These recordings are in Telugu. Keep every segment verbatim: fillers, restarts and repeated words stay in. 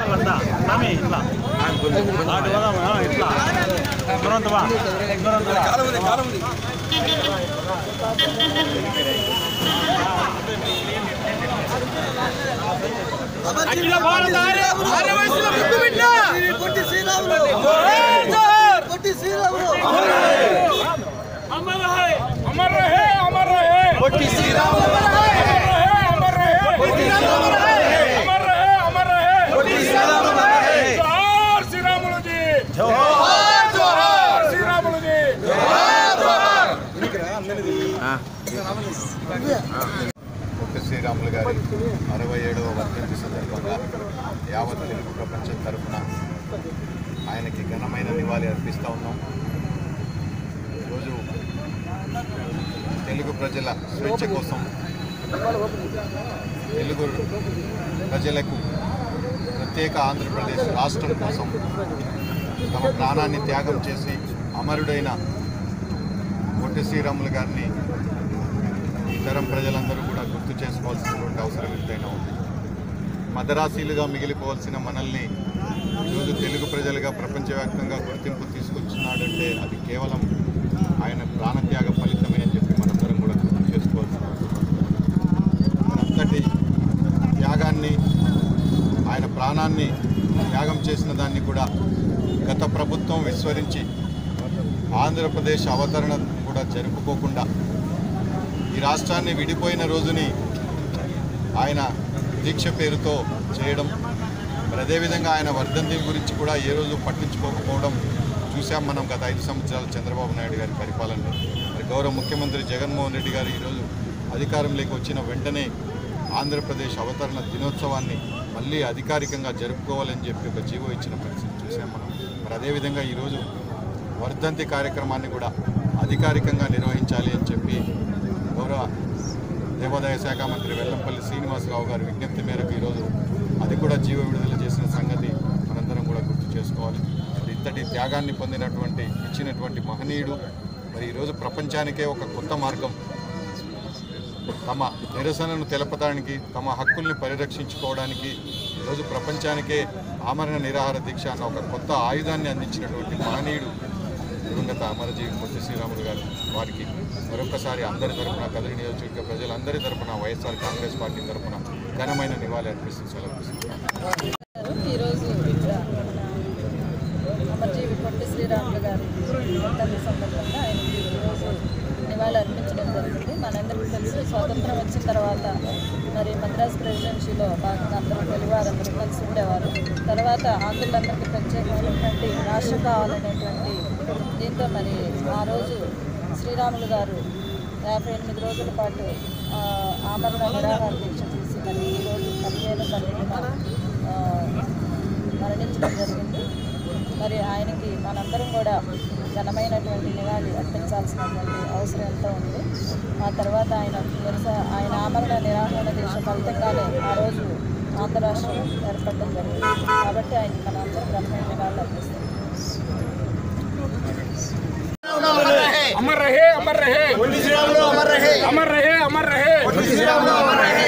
ఇట్లా స్వామి ఇట్లా ఇట్లా దూరంతవా అఖిల భారత ఆర్య వైశ్యుల ముద్దు బిడ్డ పొట్టి శ్రీరాములు పొట్టి శ్రీరాములు అమర్ రహే అమర్ రహే అమర్ రహే పొట్టి శ్రీరాములు అమర్ రహే పొట్టి శ్రీరాములు అమర్ రహే అమర్ రహే పొట్టి శ్రీరాములు జోహార్ శ్రీరాములు జీ జోహార్ జోహార్ శ్రీరాములు జీ జోహార్ జోహార్ ఆ పొట్టి శ్రీరాములు గారి అరవై ఏడవ వర్ధంతి సందర్భంగా యావత్ తెలుగు ప్రపంచం తరఫున ఆయనకి ఘనమైన నివాళి అర్పిస్తూ ఉన్నాం. ఈరోజు తెలుగు ప్రజల స్వేచ్ఛ కోసం, తెలుగు ప్రజలకు ప్రత్యేక ఆంధ్రప్రదేశ్ రాష్ట్రం కోసం తమ ప్రాణాన్ని త్యాగం చేసి అమరుడైన పొట్టి శ్రీరాములు గారిని ఈ తరం ప్రజలందరూ కూడా గుర్తు చేసుకోవాల్సినటువంటి అవసరం ఎంతైనా ఉంది. మదరాసీలుగా మిగిలిపోవాల్సిన మనల్ని ఈరోజు తెలుగు ప్రజలుగా ప్రపంచవ్యాప్తంగా గుర్తింపు తీసుకొచ్చినాడంటే అది కేవలం ఆయన ప్రాణత్యాగ ఫలితమే అని చెప్పి మనందరం కూడా గుర్తు చేసుకోవాల్సిన అవసరం. అంతటి త్యాగాన్ని, ఆయన ప్రాణాన్ని త్యాగం చేసిన దాన్ని కూడా గత ప్రభుత్వం విస్మరించి ఆంధ్రప్రదేశ్ అవతరణ కూడా జరుపుకోకుండా ఈ రాష్ట్రాన్ని విడిపోయిన రోజుని ఆయన దీక్ష పేరుతో చేయడం, మరి అదేవిధంగా ఆయన వర్ధంతి గురించి కూడా ఏ రోజు పట్టించుకోకపోవడం చూసాం మనం గత ఐదు సంవత్సరాల చంద్రబాబు నాయుడు గారి పరిపాలనలో. మరి గౌరవ ముఖ్యమంత్రి జగన్మోహన్ రెడ్డి గారు ఈరోజు అధికారంలోకి వచ్చిన వెంటనే ఆంధ్రప్రదేశ్ అవతరణ దినోత్సవాన్ని మళ్ళీ అధికారికంగా జరుపుకోవాలని చెప్పి ఒక జీవో ఇచ్చిన పరిస్థితి చూసాం మనం. మరి అదేవిధంగా ఈరోజు వర్ధంతి కార్యక్రమాన్ని కూడా అధికారికంగా నిర్వహించాలి అని చెప్పి గౌరవ దేవాదాయ శాఖ మంత్రి వెల్లంపల్లి శ్రీనివాసరావు గారి విజ్ఞప్తి మేరకు ఈరోజు అది కూడా జీవో విడుదల చేసిన సంగతి మనందరం కూడా గుర్తు చేసుకోవాలి. మరి ఇంతటి త్యాగాన్ని పొందినటువంటి ఇచ్చినటువంటి మహనీయుడు మరి ఈరోజు ప్రపంచానికే ఒక కొత్త మార్గం, తమ నిరసనను తెలపడానికి, తమ హక్కుల్ని పరిరక్షించుకోవడానికి ఈరోజు ప్రపంచానికే ఆమరణ నిరాహార దీక్ష అన్న ఒక కొత్త ఆయుధాన్ని అందించినటువంటి మహనీయుడు దివంగత అమరజీవి పొట్టి శ్రీరాములు గారు. వారికి మరొకసారి అందరి తరఫున, కదిరి నియోజకవర్గ ప్రజలందరి తరఫున, వైఎస్ఆర్ కాంగ్రెస్ పార్టీ తరఫున ఘనమైన నివాళి అర్పిస్తూ సెలవు. ఈరోజు అమరజీవి పొట్టి శ్రీరాములు గారి వర్ధంతి సందర్భంగా ఆయనకి ఈరోజు నివాళి అర్పించడం జరిగింది. మనందరికీ తెలుసు, స్వాతంత్రం వచ్చిన తర్వాత మరి మద్రాస్ ప్రెసిడెన్సీలో భాగంగా అందరూ తెలుగువారందరూ కలిసి ఉండేవారు. తర్వాత ఆంధ్రులందరికీ ప్రత్యేకమైనటువంటి రాష్ట్రం కావాలనేటువంటి దీంతో మరి ఆ రోజు శ్రీరాములు గారు యాభై ఎనిమిది రోజుల పాటు ఆమరణ నిరాహార దీక్ష చేసి మరి ఈరోజు పదిహేను పన్నెండున మరణించడం జరిగింది. మరి ఆయనకి మనందరం కూడా ఘనమైనటువంటి నివాళి అర్పించాల్సినటువంటి అవసరం ఎంతో ఉంది. ఆ తర్వాత ఆయన నిరస ఆయన ఆమరణ నిరాహార దీక్ష ఫలితంగానే ఆ రోజు ఆంధ్ర రాష్ట్రం ఏర్పడడం జరిగింది. కాబట్టి ఆయనకి మనందరం ఘనమైన నివాళులు అర్పిస్తాం. अमर रहे अमर रहे పొట్టి శ్రీరాములు అమర్ రహే అమర్ రహే అమర్ రహే పొట్టి శ్రీరాములు అమర్ రహే.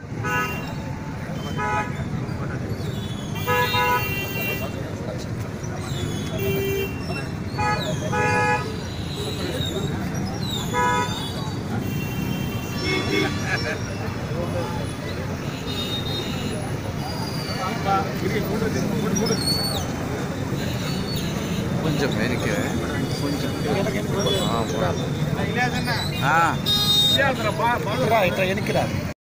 కొంచెం వెనక్కి కొంచెం ఇట్లా వెనక్కి రా.